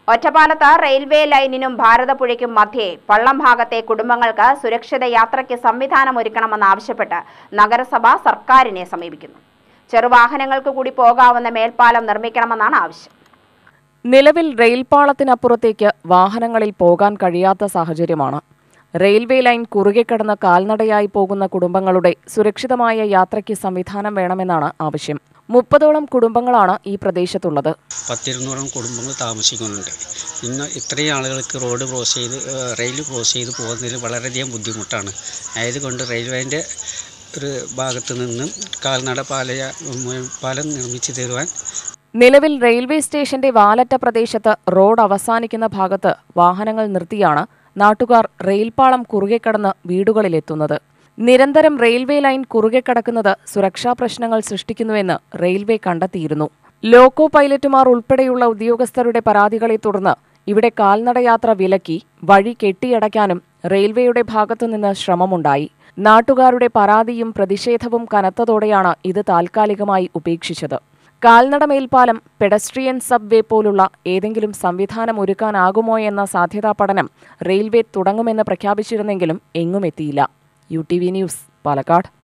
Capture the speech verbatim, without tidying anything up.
ഒറ്റപ്പാലത്ത് റെയിൽവേ ലൈനിനും ഭാരതപ്പുഴയ്ക്കും മധ്യേ പള്ളം ഭാഗത്തെ കുടുംബങ്ങൾക്ക് സുരക്ഷിത യാത്രയ്ക്ക് സംവിധാനമൊരുക്കണമെന്നാവശ്യപ്പെട്ട് നഗരസഭ സർക്കാരിനെ സമീപിക്കുന്നു. ചെറുവാഹനങ്ങൾക്ക് കൂടി പോകാവുന്ന മേൽപ്പാലം നിർമ്മിക്കണമെന്നാണ് ആവശ്യം. നിലവിൽ റെയിൽപാളത്തിനപ്പുറത്തേക്ക് വാഹനങ്ങളിൽ പോകാൻ കഴിയാത്ത സാഹചര്യമാണ്. റെയിൽവേ ലൈൻ കുറുകെ കടന്ന് കാൽനടയായി പോകുന്ന കുടുംബങ്ങളുടെ സുരക്ഷിതമായ യാത്രയ്ക്ക് സംവിധാനം വേണമെന്നാണ് ആവശ്യം. മുപ്പതോളം കുടുംബങ്ങളാണ് ഈ പ്രദേശത്തുള്ളത്. പത്തിരുന്നൂറോളം കുടുംബങ്ങൾ താമസിക്കുന്നുണ്ട്. ഇന്ന് ഇത്രയും ആളുകൾക്ക് റോഡ് ക്രോസ് ചെയ്ത് റെയിൽ ക്രോസ് ചെയ്ത് പോകുന്നതിൽ വളരെയധികം ബുദ്ധിമുട്ടാണ്. ആയതുകൊണ്ട് റെയിൽവേൻ്റെ ഒരു ഭാഗത്തു നിന്നും കാൽനട പാലയ പാലം നിർമ്മിച്ചു തരുവാൻ. നിലവിൽ റെയിൽവേ സ്റ്റേഷന്റെ വാലറ്റ പ്രദേശത്ത് റോഡ് അവസാനിക്കുന്ന ഭാഗത്ത് വാഹനങ്ങൾ നിർത്തിയാണ് നാട്ടുകാർ റെയിൽപാളം കുറുകെ കടന്ന് വീടുകളിലെത്തുന്നത്. നിരന്തരം റെയിൽവേ ലൈൻ കുറുകെ കടക്കുന്നത് സുരക്ഷാ പ്രശ്നങ്ങൾ സൃഷ്ടിക്കുന്നുവെന്ന് റെയിൽവേ കണ്ടെത്തിയിരുന്നു. ലോക്കോ പൈലറ്റുമാർ ഉൾപ്പെടെയുള്ള ഉദ്യോഗസ്ഥരുടെ പരാതികളെ തുടർന്ന് ഇവിടെ കാൽനടയാത്ര വിലക്കി വഴി കെട്ടിയടയ്ക്കാനും റെയിൽവേയുടെ ഭാഗത്തുനിന്ന് ശ്രമമുണ്ടായി. നാട്ടുകാരുടെ പരാതിയും പ്രതിഷേധവും കനത്തതോടെയാണ് ഇത് താൽക്കാലികമായി ഉപേക്ഷിച്ചത്. കാൽനട മേൽപ്പാലം, പെഡസ്ട്രിയൻ സബ് വേ പോലുള്ള ഏതെങ്കിലും സംവിധാനം ഒരുക്കാനാകുമോ എന്ന സാധ്യതാ പഠനം റെയിൽവേ തുടങ്ങുമെന്ന് പ്രഖ്യാപിച്ചിരുന്നെങ്കിലും എങ്ങുമെത്തിയില്ല. U T V news, Palakkad.